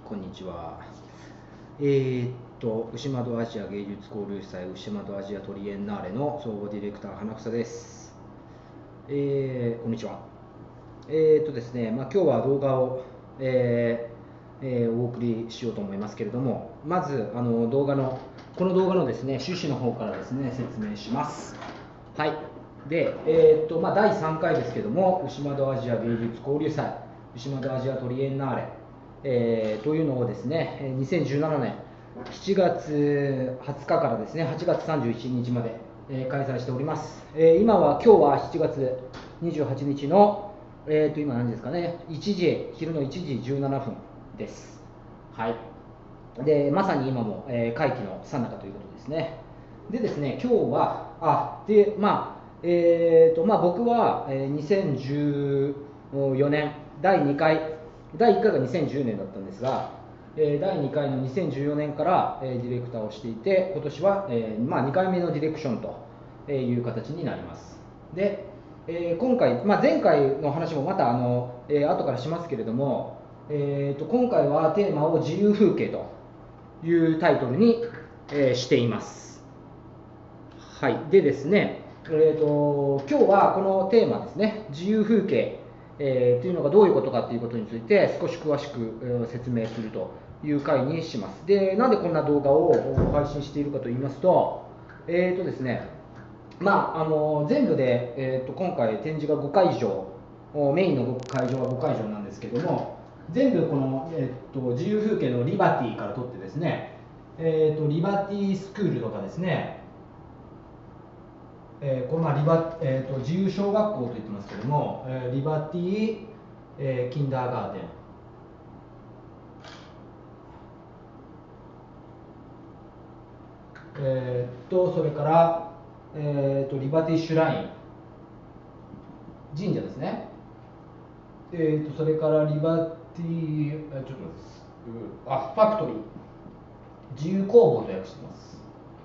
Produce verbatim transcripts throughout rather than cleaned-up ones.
こんにちは。えー、っと、牛窓アジア芸術交流祭牛窓アジアトリエンナーレの総合ディレクター花房です。えー、こんにちは。えー、っとですね、まあ、今日は動画を、えーえー、お送りしようと思いますけれども、まずあの動画のこの動画のですね趣旨の方からですね説明します。はい。で、えー、っとまあだいさんかいですけども、牛窓アジア芸術交流祭牛窓アジアトリエンナーレえー、というのをですね、にせんじゅうななねんしちがつはつかからですね、はちがつさんじゅういちにちまで、えー、開催しております。えー、今は、今日はしちがつにじゅうはちにちの、えー、と今何時ですかね、いちじ、昼のいちじじゅうななふんです。はい。で、まさに今も、えー、会期の最中ということですね。でですね、今日は、あ、で、まあ、えーと、まあ僕は、えー、にせんじゅうよねんだいにかい、だいいっかいがにせんじゅうねんだったんですが、えー、だいにかいのにせんじゅうよねんから、えー、ディレクターをしていて、今年は、えーまあ、にかいめのディレクションという形になります。で、えー、今回、まあ、前回の話もまたあの、えー、後からしますけれども、えーと、今回はテーマを自由風景というタイトルに、えー、しています。はい。でですね、えーと、今日はこのテーマですね、自由風景、えー、というのがどういうことかということについて少し詳しく、えー、説明するという回にします。で、なんでこんな動画を配信しているかと言いますと、えーとですね、まあ、あの全部で、えーと、今回展示がごかいじょう、メインの会場はごかいじょうなんですけども、全部この、えーと、自由風景のリバティから取ってですね、えーと、リバティスクールとかですね、えーこれまあリバえーと自由小学校と言ってますけども、えーリバティ、えーキンダーガーデン、えーとそれから、えーとリバティシュライン神社ですね、えーとそれからリバティ、えーちょっと待ってあファクトリー、自由工房と訳してます。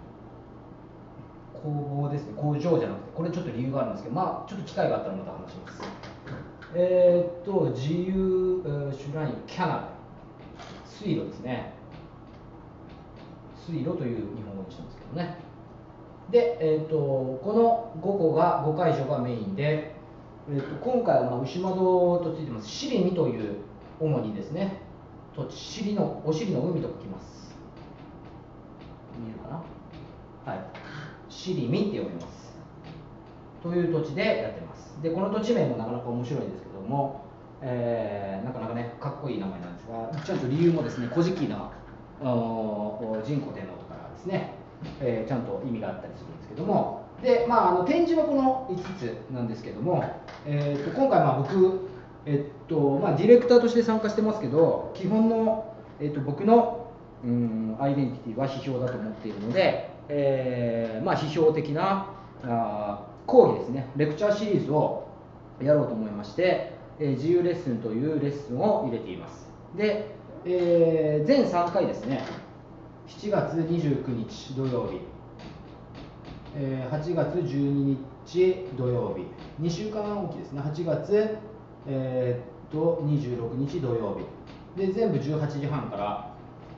工房ですね、工場じゃなくて、これちょっと理由があるんですけど、まあちょっと機会があったらまた話します。えーと自由、えーシュラインキャナル、水路ですね、水路という日本語にしたんですけどね。で、えーとこのごこがごかいじょうがメインで、えーと今回はまあ牛窓とついてます、尻見という主にですね、土地、尻のお尻の海と書きます。見えるかな、はい、尻見って読みますという土地でやってます。でこの土地名もなかなか面白いんですけども、えーなかなかねかっこいい名前なんですが、ちゃんと理由もですね、古事記の人工天皇とかですね、えー、ちゃんと意味があったりするんですけども、で、まあ、あの展示はこのいつつなんですけども、えー、と今回まあ僕、えっとまあ、ディレクターとして参加してますけど、基本の、えっと僕のうんアイデンティティは批評だと思っているので、えーまあ、批評的なあ講義ですね、レクチャーシリーズをやろうと思いまして、えー、自由レッスンというレッスンを入れています。で、えー、全さんかいですね、しちがつにじゅうくにち土曜日、えー、はちがつじゅうににち土曜日、にしゅうかんおきですね、はちがつ、えー、っとにじゅうろくにち土曜日で、全部じゅうはちじはんから、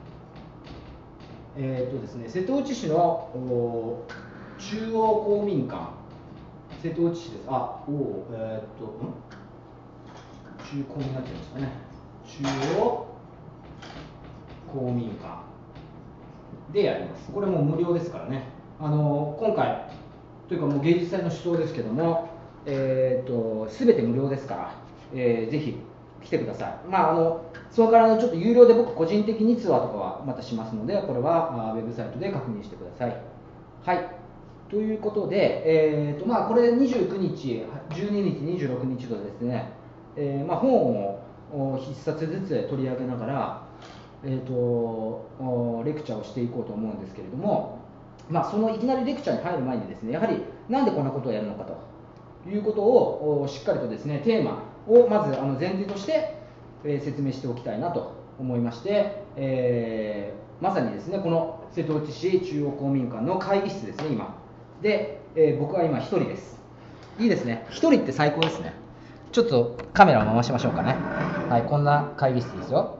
えー、っとですね、瀬戸内市の中央公民館、瀬戸内市です。あ、おえー、っと、ん中公になっちゃいましたね。中央公民館でやります。これも無料ですからね。あの今回というかもう芸術祭の主導ですけども、えー、と全て無料ですから、えー、ぜひ来てください。まああのそれからちょっと有料で僕個人的にツアーとかはまたしますので、これはウェブサイトで確認してください。はい。ということで、えーとまあ、これにじゅうくにち、じゅうににち、にじゅうろくにちとですね、えーまあ、本をいっさつずつ取り上げながら、えーとレクチャーをしていこうと思うんですけれども、まあ、そのいきなりレクチャーに入る前にですね、やはりなんでこんなことをやるのかということをしっかりとですね、テーマをまずあの前提として、えー、説明しておきたいなと思いまして、えー、まさにですね、この瀬戸内市中央公民館の会議室ですね、今。で、えー、僕は今一人です。いいですね。一人って最高ですね。ちょっとカメラを回しましょうかね。はい、こんな会議室ですよ。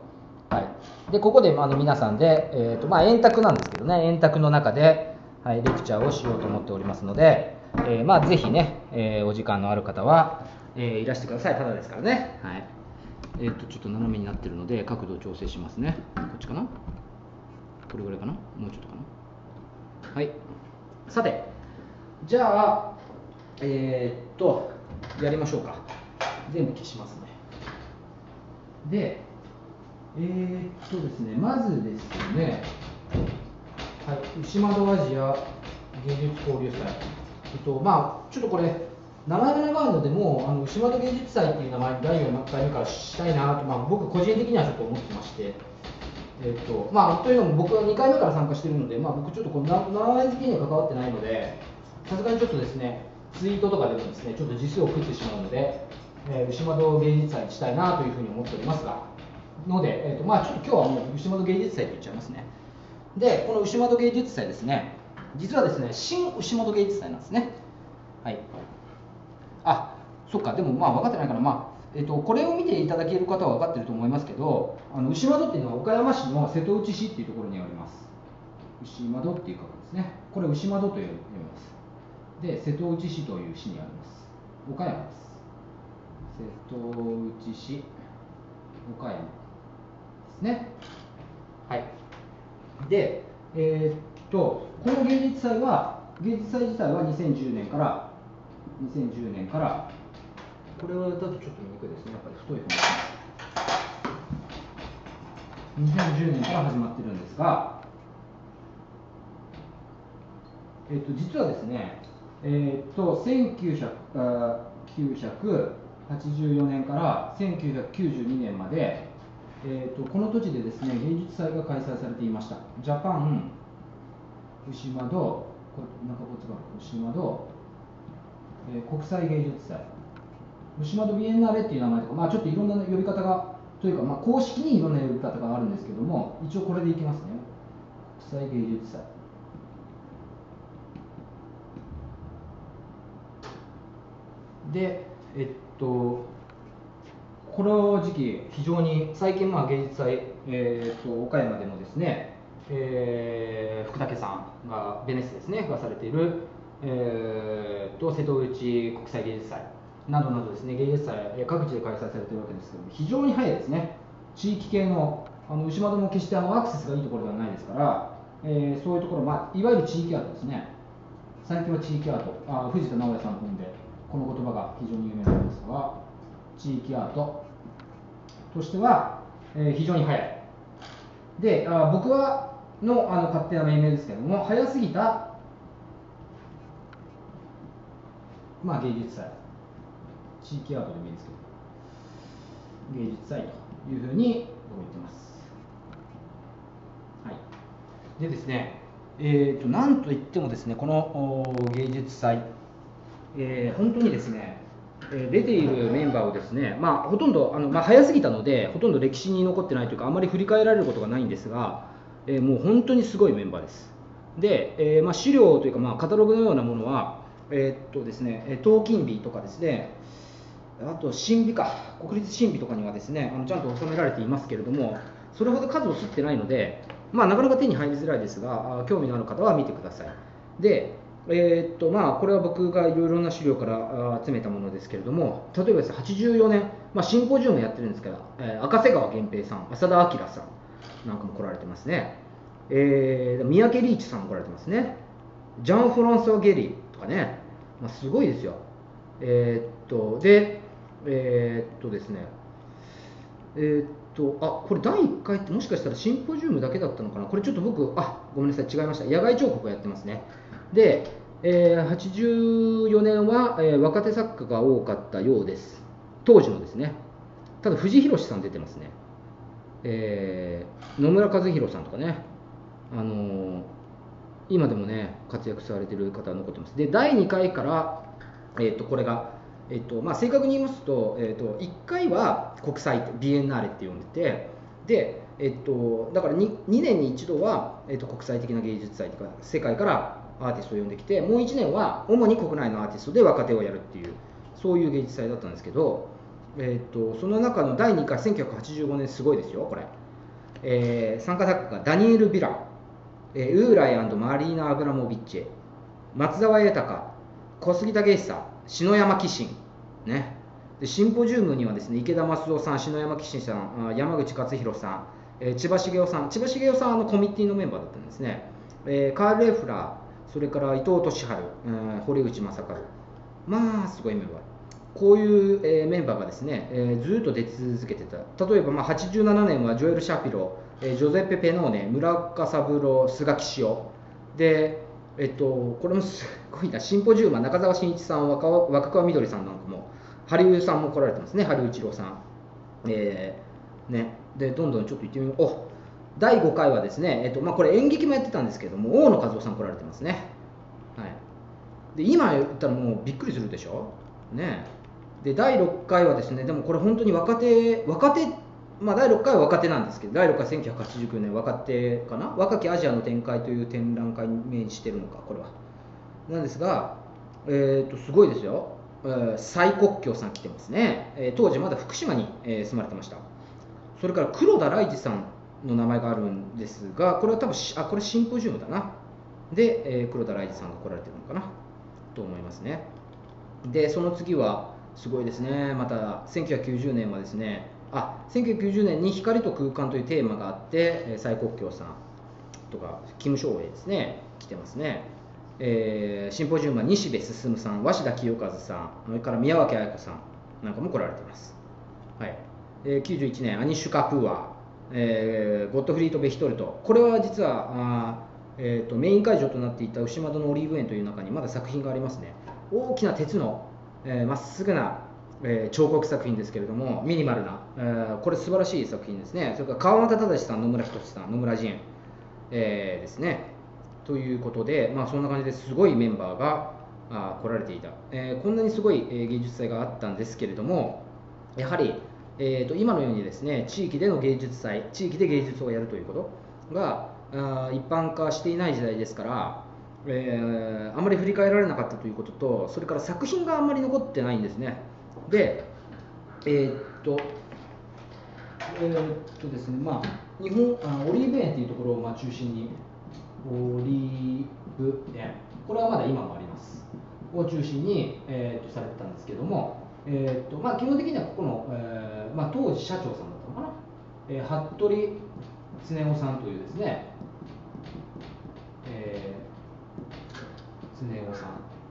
はい、でここであの皆さんで、えーとまあ、円卓なんですけどね、円卓の中で、はい、レクチャーをしようと思っておりますので、えーまあ、ぜひね、えーお時間のある方は、えーいらしてください。ただですからね。はい、えーとちょっと斜めになってるので角度を調整しますね。こっちかな、これぐらいかな、もうちょっとかな。はい、さてじゃあえー、っとやりましょうか。全部消しますね。でえー、っとですね、まずですね、はい、牛窓アジア芸術交流祭、えっとまあ、ちょっとこれ、名前が長いので、もうあの牛窓芸術祭っていう名前、だいよんかいめからしたいなと、まあ、僕、個人的にはちょっと思ってまして、えっとまあ、というのも、僕はにかいめから参加しているので、まあ、僕、ちょっとこの名前付けには関わってないので、さすがにちょっとですね、ツイートとかでもですね、ちょっと字数を食ってしまうので、えー、牛窓芸術祭にしたいなというふうに思っておりますが。ので、えーとまあ、ちょっと今日はもう牛窓芸術祭と言っちゃいますね。で、この牛窓芸術祭ですね、実はですね、新牛窓芸術祭なんですね。はい。あ、そっか、でもまあ分かってないから、まあえーと、これを見ていただける方は分かってると思いますけど、あの牛窓っていうのは岡山市の瀬戸内市っていうところにあります。牛窓っていう書くんですね。これ牛窓と読みます。で、瀬戸内市という市にあります。岡山です。瀬戸内市、岡山。ですね。はい。で、えーっと、この芸術祭は、芸術祭自体はにせんじゅうねんから、にせんじゅうねんから、これはだとちょっと見にくいですね、やっぱり太い本にせんじゅうねんから始まってるんですが、えーっと、実はですね、えーっと、せんきゅうひゃくはちじゅうよねんからせんきゅうひゃくきゅうじゅうにねんまで、えー、とこの土地でですね、芸術祭が開催されていました。ジャパン牛窓、これなんかこっちが牛窓、えー、国際芸術祭、牛窓ビエンナーレっていう名前とか、まあ、ちょっといろんな呼び方が、というか、まあ、公式にいろんな呼び方があるんですけども、一応これでいきますね。国際芸術祭。で、えっと、この時期、非常に最近、まあ、芸術祭、えー、と岡山でもですね、えー、福武さんがベネスですね、がされている、えー、と瀬戸内国際芸術祭などなどですね、芸術祭、各地で開催されているわけですけども、非常に早いですね、地域系の、あの牛窓も決してあのアクセスがいいところではないですから、えー、そういうところ、まあ、いわゆる地域アートですね、最近は地域アート、あ藤田直哉さんの本で、この言葉が非常に有名なんですが、地域アートとしては、えー、非常に早い。で、あ僕はのあの勝手な命名ですけれども、早すぎた、まあ、芸術祭、地域アートでもいいですけど、芸術祭というふうに僕は言ってます。はい、でですね、えーと、なんといってもですね、この芸術祭、えー、本当にですね、出ているメンバーをですね、まあ、ほとんどあの、まあ、早すぎたので、ほとんど歴史に残ってないというか、あまり振り返られることがないんですが、えー、もう本当にすごいメンバーです。で、えーまあ、資料というか、まあ、カタログのようなものは、えーっとですね、当金日とかですね、あと神美か、国立神美とかにはですね、あのちゃんと収められていますけれども、それほど数を吸ってないので、まあ、なかなか手に入りづらいですが、興味のある方は見てください。で、えーっとまあ、これは僕がいろいろな資料から集めたものですけれども、例えばですね、はちじゅうよねん、まあ、シンポジウムやってるんですから、えー、赤瀬川源平さん、浅田明さんなんかも来られてますね、えー、三宅リーチさんも来られてますね、ジャン・フランソワ・ゲリとかね、まあ、すごいですよ。えーっとで、えーっとですね、えーっとあこれだいいっかいってもしかしたらシンポジウムだけだったのかな、これちょっと僕、あごめんなさい、違いました、野外彫刻をやってますね。で、えーはちじゅうよねんは、えー若手作家が多かったようです、当時のですね。ただ藤弘さん出てますね、えー野村和弘さんとかね、あのー今でもね活躍されている方が残ってます。でだいにかいから、えー、とこれが、えーとまあ、正確に言いますと、えー、といっかいは国際ビエンナーレって呼んでて、で、えー、とだから 2, にねんに一度は、えー、と国際的な芸術祭とか世界からアーティストを呼んできて、もういちねんは主に国内のアーティストで若手をやるっていう、そういう芸術祭だったんですけど、えー、とその中のだいにかいせんきゅうひゃくはちじゅうごねん、すごいですよこれ。 えー参加作家がダニエル・ビラン、えーウーライマリーナ・アブラモビッチェ、松沢豊、小杉武久、篠山紀信、ね、でシンポジウムにはですね池田益夫さん、篠山紀信さん、あ山口勝弘さん、えー千葉茂雄さん、千葉茂雄さんはあのコミュニティのメンバーだったんですね、えーカール・レフラー、それから伊藤俊治、うん堀内正和、まあすごいメンバー。こういう、えーメンバーがですね、えーずっと出続けてた。例えば、まあ、はちじゅうななねんはジョエル・シャピロ、えージョゼッペ・ペノーネ、村岡三郎、菅木塩で、えっと、これもすごいな、シンポジウムは中澤慎一さん、若若川みどりさんなんかも、羽生さんも来られてますね、羽生一郎さん。えーね、で、どんどんちょっと行ってみよう。おだいごかいはですね、えっとまあ、これ演劇もやってたんですけども、大野和夫さん来られてますね。はい、で今言ったらもうびっくりするでしょ。ね、でだいろっかいはですね、でもこれ本当に若手、若手、まあ、だいろっかいは若手なんですけど、だいろっかいせんきゅうひゃくはちじゅうきゅうねん若手かな、若きアジアの展開という展覧会に面してるのか、これは。なんですが、えー、とすごいですよ、えー、蔡国強さん来てますね、えー当時まだ福島に、えー住まれてました。それから黒田来二さんの名前があるんですが、これは多分しあこれシンポジウムだな。で、えー黒田来二さんが来られてるのかなと思いますね。で、その次はすごいですね、またせんきゅうひゃくきゅうじゅうねんはですね、あせんきゅうひゃくきゅうじゅうねんに光と空間というテーマがあって、えー蔡国強さんとか、キム・ショウエイですね、来てますね。えーシンポジウムは西部進さん、鷲田清和さん、それから宮脇彩子さんなんかも来られています。はい、えーきゅうじゅういちねん、アニッシュ・カプーア、えーゴットフリート・ベヒトルト、これは実はあー、えーとメイン会場となっていた牛窓のオリーブ園という中にまだ作品がありますね。大きな鉄のま、えー、っすぐな、えー彫刻作品ですけれども、ミニマルな、えーこれ素晴らしい作品ですね。それから川俣忠さん、野村仁さん、野村仁、えーですね。ということで、まあ、そんな感じですごいメンバーがあ来られていた、えーこんなにすごい、えー芸術祭があったんですけれども、やはり、えーと今のようにですね、地域での芸術祭、地域で芸術をやるということがあ一般化していない時代ですから、えーあまり振り返られなかったということと、それから作品があんまり残ってないんですね。で、えーっと、えーっとですね、まあ、日本あオリーブ園というところをまあ中心に、オリーブ園、これはまだ今もあります、を中心に、えーっとされてたんですけども、えーっとまあ、基本的にはここの、えーまあ、当時社長さんだったのかな、えー服部恒夫さんというですね、えー、恒夫さん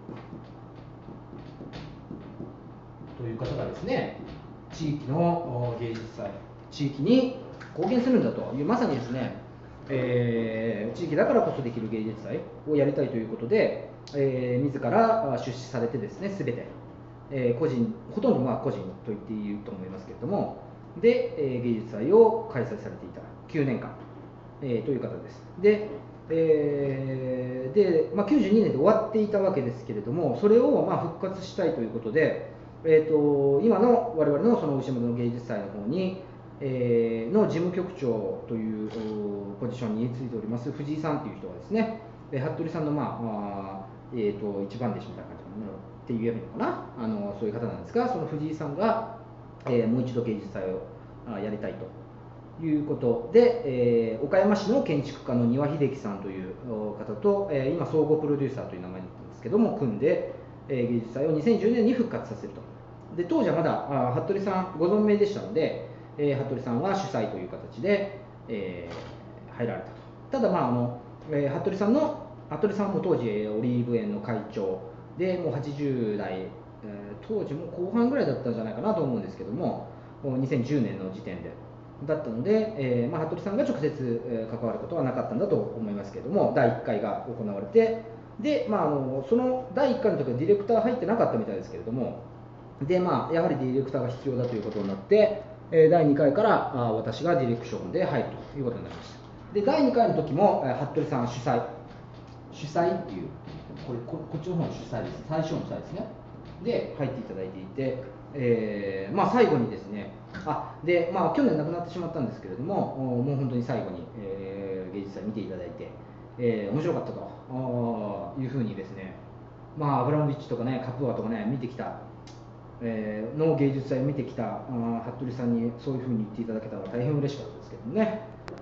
という方がですね、地域の芸術祭、地域に貢献するんだという、まさにですね、えー地域だからこそできる芸術祭をやりたいということで、えー自ら出資されてですね、すべて、えー個人、ほとんどまあ個人と言っていいと思いますけれども、で、えー芸術祭を開催されていたきゅうねんかん、えーという方です。で、えーでまあ、きゅうじゅうにねんで終わっていたわけですけれども、それをまあ復活したいということで、えー、と今の我々のその牛本の芸術祭の方に、えーの事務局長というポジションについております藤井さんという人がですね、えー服部さんの、まああーえー、と一番弟子みたいな感じのって言えばいいのかな、あのそういう方なんですが、その藤井さんが、えーもう一度芸術祭をあやりたいということで、えー岡山市の建築家の丹羽秀樹さんという方と、えー今総合プロデューサーという名前なんですけども組んで、えー芸術祭をにせんじゅうねんに復活させると。で当時はまだあ服部さんご存命でしたので、えー服部さんは主催という形で、えー入られたと。ただ、まああのえー服部さんの服部さんも当時オリーブ園の会長で、もうはちじゅうだい、えー当時も後半ぐらいだったんじゃないかなと思うんですけども、にせんじゅうねんの時点でだったので、えーまあ、服部さんが直接、えー関わることはなかったんだと思いますけれども、だいいっかいが行われて、で、まあ、あのそのだいいっかいの時はディレクター入ってなかったみたいですけれども、で、まあ、やはりディレクターが必要だということになって、えーだいにかいからあ私がディレクションで入るということになりました。で、だいにかいの時も、えー服部さん主催、主催っていう、これここっちの方の主催です、最初の主催ですね。で、入っていただいていて、えーまあ、最後にですね、あでまあ、去年亡くなってしまったんですけれども、もう本当に最後に、えー芸術祭見ていただいて、えー面白かったとあーいうふうにですね、まあ、アブラモビッチとかね、カプーアとかね、見てきた、えーの芸術祭を見てきたあー服部さんにそういうふうに言っていただけたのは大変嬉しかったですけどね。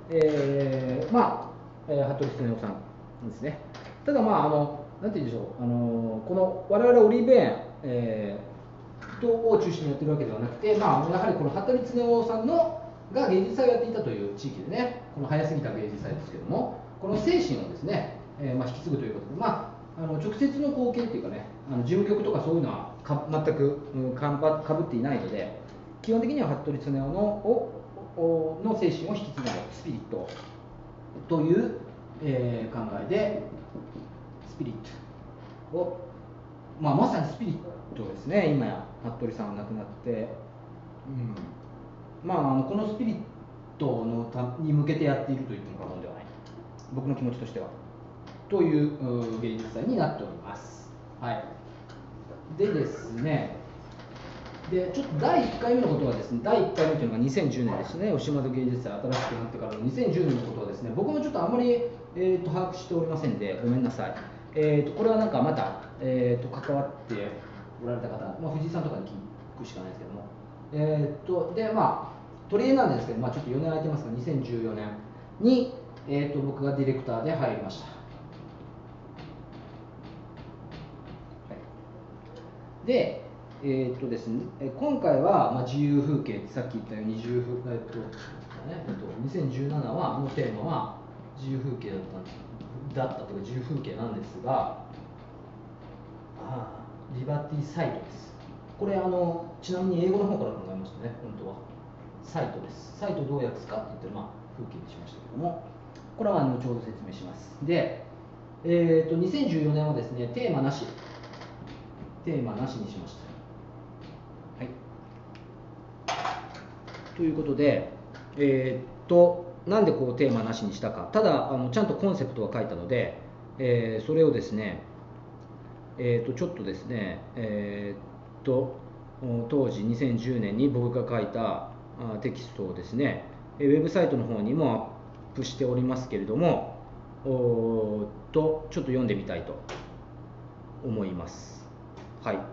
えー、まあ、えー、服部恒夫さんですね。ただまああのなんて言うんでしょう、あのこの我々オリーブ園、えー、とを中心にやってるわけではなくて、まあ、やはりこの服部恒夫さんのが芸術祭をやっていたという地域でね、この早すぎた芸術祭ですけども、この精神をですね、えーまあ、引き継ぐということで、まあ、あの直接の貢献というかね、あの事務局とかそういうのはか全く、うん、かんばかぶっていないので、基本的には服部恒夫のをの精神を引き継がないスピリットという、えー、考えで、スピリットを、まあ、まさにスピリットですね、今や服部さんは亡くなって、うん、まあ、あのこのスピリットのたに向けてやっていると言っても過言ではない、僕の気持ちとしては、という芸術祭になっております。はい、でですね、でちょっとだいいっかいめのことはですね、だいいっかいめというのがにせんじゅうねんですね、牛窓芸術祭新しくなってからのにせんじゅうねんのことはですね、僕もちょっとあんまり、えー、と把握しておりませんで、ごめんなさい。えー、とこれはなんかまた、えー、と関わっておられた方、まあ、藤井さんとかに聞くしかないですけども、えー、とでまあ取り柄なんですけど、まあ、ちょっとよねん空いてますが、にせんじゅうよねんに、えー、と僕がディレクターで入りました。はい、でえーっとですね、今回は、まあ、自由風景、さっき言ったように自由風、えーっとねえっと、にせんじゅうななはのテーマは自由風景だっただったというか自由風景なんですが、あリバティサイトです。これあのちなみに英語の方から考えましたね、本当はサイトです。サイトどう訳すかって言ったら、まあ、風景にしましたけども、これは後ほど説明します。で、えーっとにせんじゅうよねんはですね、テーマなしテーマなしにしました。はい、ということで、えー、っとなんでこうテーマなしにしたか、ただあのちゃんとコンセプトは書いたので、えー、それをですね、えー、っとちょっとですね、えー、っと当時にせんじゅうねんに僕が書いたテキストをですね、ウェブサイトの方にもアップしておりますけれども、おーっとちょっと読んでみたいと思います。はい。あ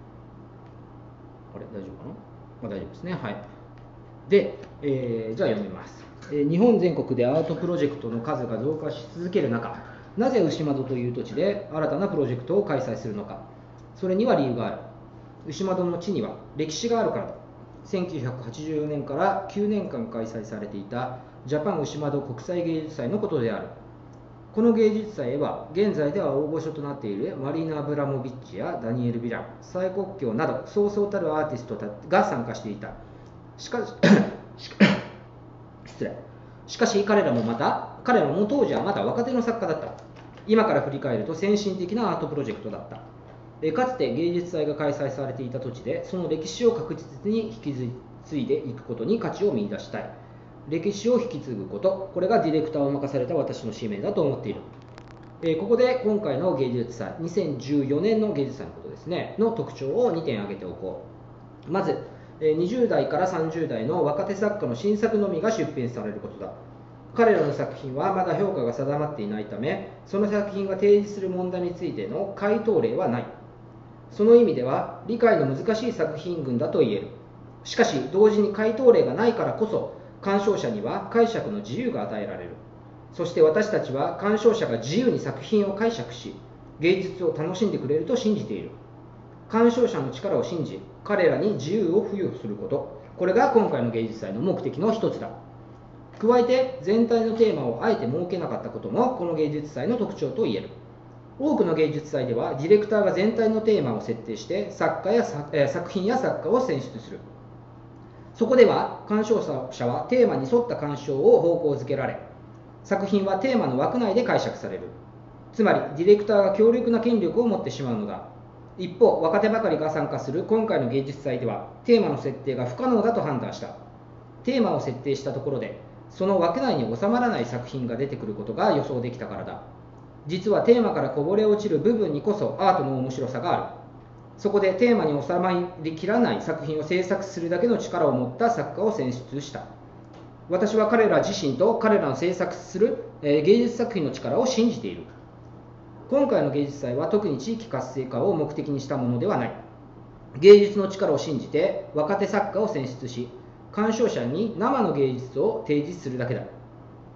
れ、大丈夫かな？まあ、大丈夫ですね。はい。で、えー、じゃあ読みます、えー。日本全国でアートプロジェクトの数が増加し続ける中、なぜ牛窓という土地で新たなプロジェクトを開催するのか。それには理由がある。牛窓の地には歴史があるからだ。せんきゅうひゃくはちじゅうよねんからきゅうねんかん開催されていたジャパン牛窓国際芸術祭のことである。この芸術祭へは現在では大御所となっているマリーナ・アブラモビッチやダニエル・ビラン、蔡國強などそうそうたるアーティストが参加していた。しかし失礼しかし彼らもまた彼らも当時はまだ若手の作家だった。今から振り返ると先進的なアートプロジェクトだった。かつて芸術祭が開催されていた土地でその歴史を確実に引き継いでいくことに価値を見出したい。歴史を引き継ぐこと、これがディレクターを任された私の使命だと思っている。えー、ここで今回の芸術祭、にせんじゅうよねんの芸術祭のことですね、の特徴をにてん挙げておこう。まず、えー、にじゅうだいからさんじゅうだいの若手作家の新作のみが出品されることだ。彼らの作品はまだ評価が定まっていないため、その作品が提示する問題についての回答例はない。その意味では理解の難しい作品群だと言える。しかし同時に回答例がないからこそ、鑑賞者には解釈の自由が与えられる。そして私たちは鑑賞者が自由に作品を解釈し、芸術を楽しんでくれると信じている。鑑賞者の力を信じ、彼らに自由を付与すること、これが今回の芸術祭の目的の一つだ。加えて全体のテーマをあえて設けなかったこともこの芸術祭の特徴と言える。多くの芸術祭ではディレクターが全体のテーマを設定して作家や作品や作家を選出する。そこでは鑑賞者はテーマに沿った鑑賞を方向づけられ、作品はテーマの枠内で解釈される。つまりディレクターが強力な権力を持ってしまうのだ。一方、若手ばかりが参加する今回の芸術祭ではテーマの設定が不可能だと判断した。テーマを設定したところでその枠内に収まらない作品が出てくることが予想できたからだ。実はテーマからこぼれ落ちる部分にこそアートの面白さがある。そこでテーマに収まりきらない作品を制作するだけの力を持った作家を選出した。私は彼ら自身と彼らの制作する芸術作品の力を信じている。今回の芸術祭は特に地域活性化を目的にしたものではない。芸術の力を信じて若手作家を選出し、鑑賞者に生の芸術を提示するだけだ。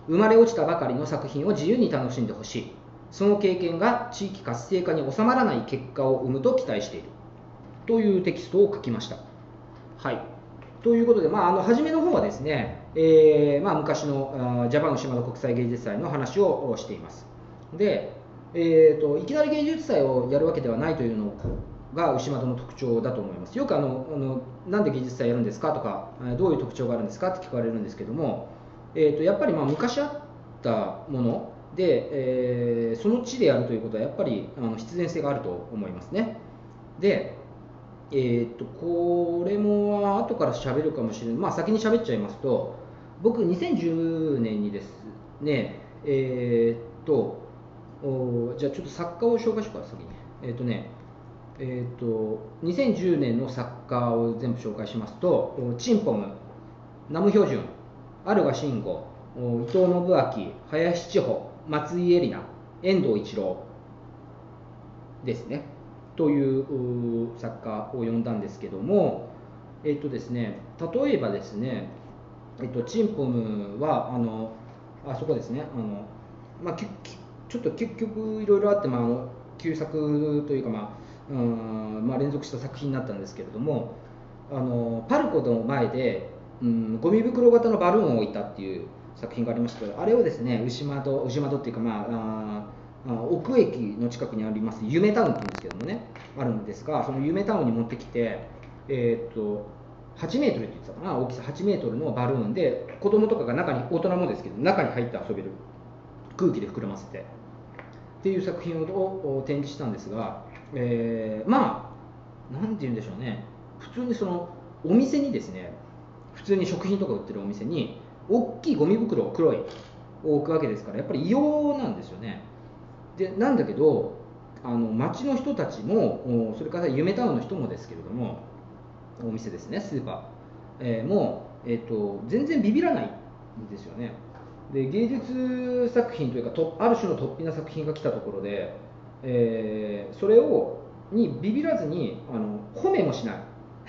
生まれ落ちたばかりの作品を自由に楽しんでほしい。その経験が地域活性化に収まらない結果を生むと期待しているというテキストを書きました。はい、ということで、まあ、あの初めの方はですね、えーまあ、昔のジャパン牛窓国際芸術祭の話をしています。で、えーと、いきなり芸術祭をやるわけではないというのが牛窓の特徴だと思います。よくあのあのなんで芸術祭やるんですかとか、どういう特徴があるんですかって聞かれるんですけども、えーと、やっぱりまあ昔あったもので、えー、その地でやるということはやっぱりあの必然性があると思いますね。で、えー、とこれも後から喋るかもしれない、まあ、先に喋っちゃいますと、僕にせんじゅうねんにですね、えー、とじゃあちょっと作家を紹介しようか、先に。えっ、ー、とね、えー、とにせんじゅうねんの作家を全部紹介しますと、チンポム、ナム・ヒョジュン、アルガ・シンゴ、伊藤信明、林千穂、松井絵里奈、遠藤一郎ですね、という作家を呼んだんですけども、えっとですね、例えばですね、えっと、チンポムはあのあそこですね、あの、まあ、きちょっと結局いろいろあって、まあ、あの旧作というか、まあうんまあ、連続した作品になったんですけれども、あのパルコの前で、うん、ゴミ袋型のバルーンを置いたっていう作品がありましたけど、あれをですね、牛窓牛窓っていうか、まああ奥駅の近くにあります夢タウンっていうんですけどもね、あるんですが、その夢タウンに持ってきて、えー、っとはちメートルって言ってたかな、大きさはちメートルのバルーンで、子供とかが中に、大人もですけど中に入って遊べる、空気で膨らませてっていう作品を展示したんですが、えー、まあなんて言うんでしょうね、普通にそのお店にですね、普通に食品とか売ってるお店に大きいゴミ袋を黒いを置くわけですから、やっぱり異様なんですよね。でなんだけど、あの町の人たちも、それから夢タウンの人もですけれども、お店ですね、スーパー、えー、もう、えーと、全然ビビらないんですよね。で芸術作品というか、とある種の突飛な作品が来たところで、えー、それをにビビらずにあの褒めもしない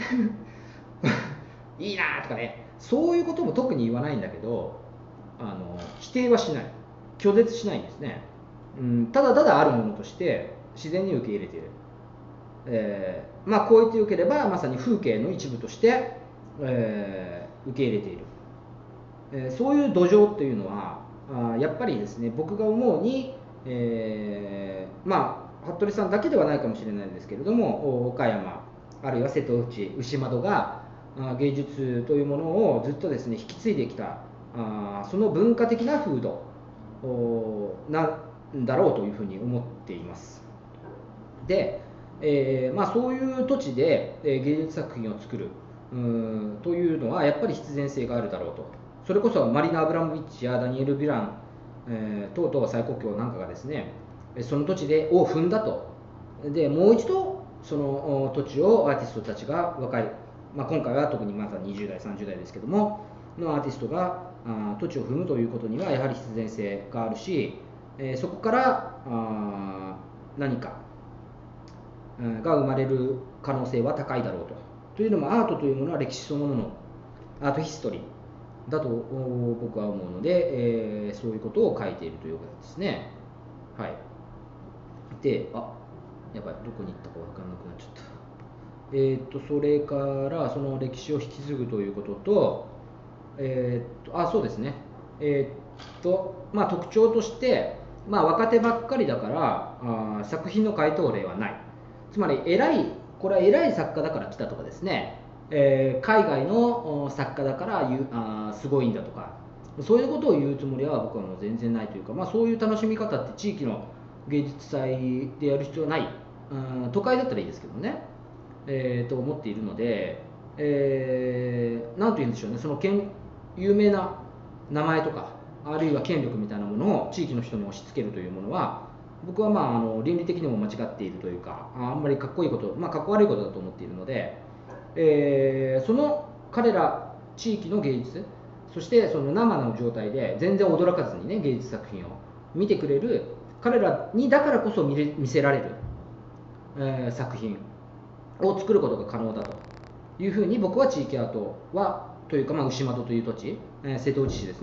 いいなとかね、そういうことも特に言わないんだけど、あの否定はしない、拒絶しないんですね。うん、ただただあるものとして自然に受け入れている、えーまあ、こう言ってよければまさに風景の一部として、えー受け入れている、えーそういう土壌っていうのはあやっぱりですね、僕が思うに、えーまあ服部さんだけではないかもしれないですけれども、岡山あるいは瀬戸内牛窓が芸術というものをずっとですね引き継いできた、あその文化的な風土なんだろうというふうに思っています。で、えーまあ、そういう土地で芸術作品を作るうんというのはやっぱり必然性があるだろうと。それこそマリナ・アブラモビッチやダニエル・ビュラン、えー、等々最高教なんかがですね、その土地でを踏んだと。でもう一度その土地をアーティストたちが若い、まあ、今回は特にまだにじゅう代さんじゅう代ですけどものアーティストがあ土地を踏むということにはやはり必然性があるし、えー、そこからあ何かが生まれる可能性は高いだろうと。というのもアートというものは歴史そのもの、アートヒストリーだと僕は思うので、えー、そういうことを書いているということですね。はい。で、あ、やばい、どこに行ったか分からなくなっちゃった。えー、っと、それからその歴史を引き継ぐということと、えー、っと、あ、そうですね。えー、っと、まあ特徴として、まあ若手ばっかりだから、あ作品の回答例はない。つまり偉い、これは偉い作家だから来たとかですね、えー、海外の作家だから言うあすごいんだとか、そういうことを言うつもりは僕はもう全然ないというか、まあ、そういう楽しみ方って地域の芸術祭でやる必要はない、うん、都会だったらいいですけどね、えー、と思っているので、えー、なんと言うんでしょうね、その有名な名前とかあるいは権力みたいなものを地域の人に押し付けるというものは、僕はまああの倫理的にも間違っているというか、あんまりかっこいいこと、まあ、かっこ悪いことだと思っているので、えー、その彼ら地域の芸術、そしてその生の状態で全然驚かずにね芸術作品を見てくれる彼らにだからこそ 見れ見せられる、えー、作品を作ることが可能だというふうに僕は地域アートはというか、まあ、牛窓という土地、えー、瀬戸内市ですね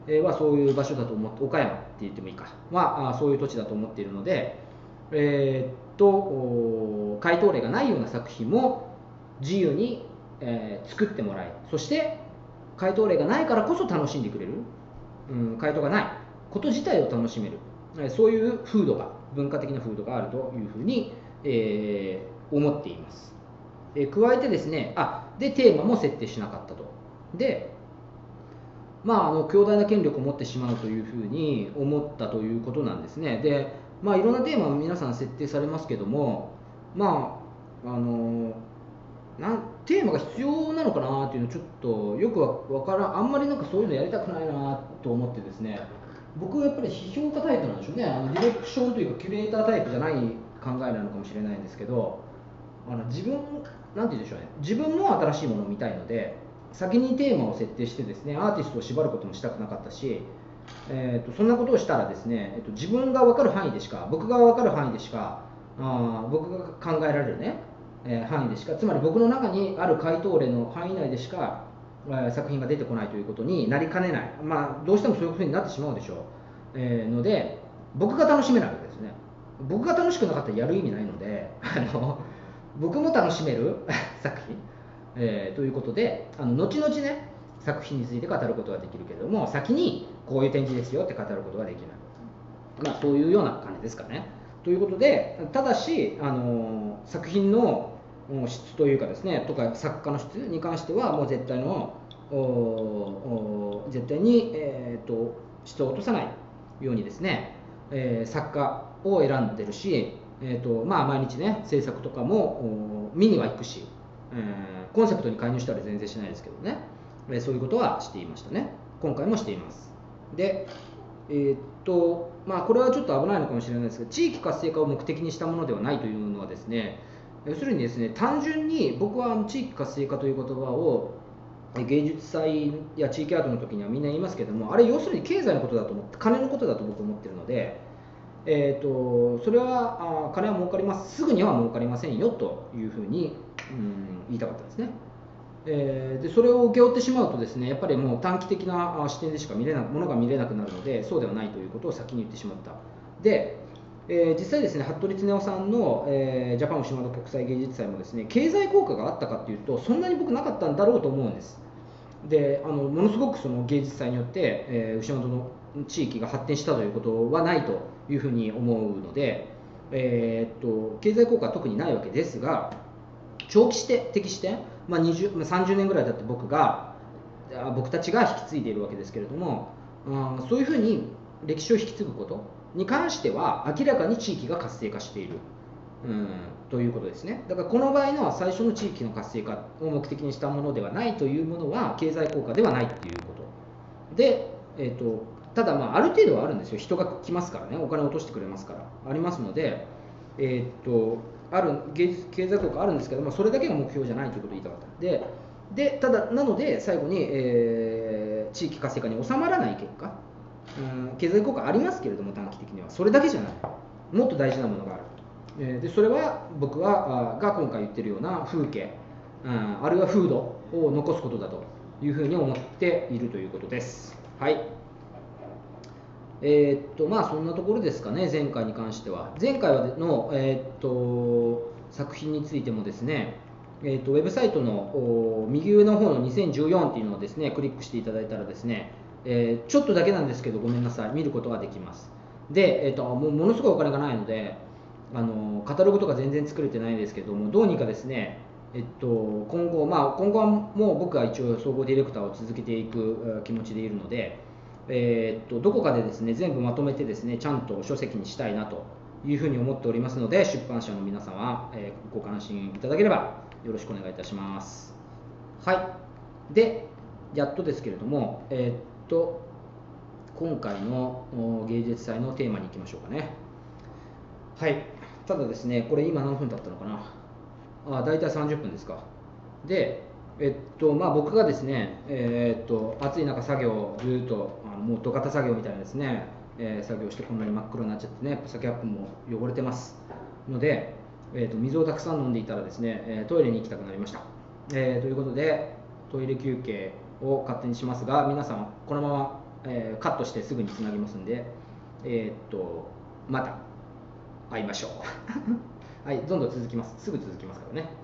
えーはそういう場所だと思って、岡山って言ってもいいかはあそういう土地だと思っているので、えーっとお回答例がないような作品も自由に、えー作ってもらい、そして回答例がないからこそ楽しんでくれる、うん、回答がないこと自体を楽しめる、えーそういう風土が、文化的な風土があるというふうに、えー思っています。えー加えてですね、あでテーマも設定しなかったと。でまあ、あの強大な権力を持ってしまうというふうに思ったということなんですね。で、まあ、いろんなテーマを皆さん設定されますけども、まあ、あのなんテーマが必要なのかなっていうのちょっとよくわわからん、あんまりなんかそういうのやりたくないなと思ってですね、僕はやっぱり批評家タイプなんでしょうね。あのディレクションというかキュレータータイプじゃない考えなのかもしれないんですけど、あの自分なんて言うんでしょうね、自分も新しいものを見たいので、先にテーマを設定してですね、アーティストを縛ることもしたくなかったし、えー、とそんなことをしたらですね、えー、と自分が分かる範囲でしか、僕が分かる範囲でしか、あ僕が考えられるね、えー範囲でしか、つまり僕の中にある回答例の範囲内でしか、えー作品が出てこないということになりかねない、まあ、どうしてもそういうふうになってしまうでしょう、えーので、僕が楽しめないわけですね。僕が楽しくなかったらやる意味ないので、あの僕も楽しめる作品、えーということで、あの後々ね、作品について語ることができるけれども、先にこういう展示ですよって語ることができない、まあ、そういうような感じですかね。ということで、ただし、あの作品のうん質というかですね、とか作家の質に関しては、もう絶対の、おお絶対に、えーと質を落とさないようにですね、えー作家を選んでるし、えーとまあ、毎日ね、制作とかもお見には行くし、えーコンセプトに介入したり全然しないですけどね、えーそういうことはしていましたね。今回もしています。で、えーっとまあ、これはちょっと危ないのかもしれないですが、地域活性化を目的にしたものではないというのはですね、要するにですね、単純に僕はあの地域活性化という言葉をえ芸術祭や地域アートの時にはみんな言いますけども、あれ要するに経済のことだと思って、金のことだと僕は思ってるので、えー、とそれはあ金は儲かります、すぐには儲かりませんよというふうに、うん、言いたかったですね。えーでそれを請け負ってしまうとですね、やっぱりもう短期的なあ視点でしか見れなものが見れなくなるので、そうではないということを先に言ってしまった。で、えー実際ですね、服部恒夫さんの、えージャパン牛窓国際芸術祭もですね、経済効果があったかというと、そんなに僕なかったんだろうと思うんです。で、あのものすごくその芸術祭によって、えー牛窓の地域が発展したということはないというふうに思うので、えーっと経済効果は特にないわけですが、長期して的視点、まあ、にじゅうさんじゅうねんぐらいだって僕が僕たちが引き継いでいるわけですけれども、うん、そういうふうに歴史を引き継ぐことに関しては明らかに地域が活性化している、うん、ということですね。だからこの場合の最初の地域の活性化を目的にしたものではないというものは経済効果ではないということで、えーとただ、まあ、ある程度はあるんですよ。人が来ますからね、お金を落としてくれますからありますので、えーとある芸術経済効果あるんですけども、それだけが目標じゃないということを言いたかったで、でただなので最後に、えー地域活性化に収まらない結果、うん、経済効果ありますけれども短期的にはそれだけじゃない、もっと大事なものがある、えーでそれは僕はあが今回言ってるような風景、うん、あるいは風土を残すことだというふうに思っているということです。はい。えーっとまあそんなところですかね。前回に関しては、前回の、えーっと作品についてもですね、えーっとウェブサイトのお右上の方のにせんじゅうよんっていうのをですねクリックしていただいたらですね、えーちょっとだけなんですけどごめんなさい、見ることができます。で、えーっともうものすごいお金がないので、あのカタログとか全然作れてないですけども、どうにかですね、えっと、今後、まあ、今後はもう僕は一応総合ディレクターを続けていく気持ちでいるので、えーっとどこかでですね全部まとめてですねちゃんと書籍にしたいなというふうに思っておりますので、出版社の皆様、えーご関心いただければよろしくお願いいたします。はい。で、やっとですけれども、えーっと今回のお芸術祭のテーマに行きましょうかね。はい。ただですね、これ今何分経ったのかな。あ、だいたいさんじゅっぷんですか。で、えっとまあ、僕がですね、えーっと暑い中作業をずっとあのもう土方作業みたいなですね、えー作業してこんなに真っ黒になっちゃってね、パサキャップも汚れてますので、えーっと水をたくさん飲んでいたらですね、えートイレに行きたくなりました。えーということでトイレ休憩を勝手にしますが、皆さんこのままえーカットしてすぐにつなぎますんで、えーっとまた会いましょうはい、どんどん続きます。すぐ続きますからね。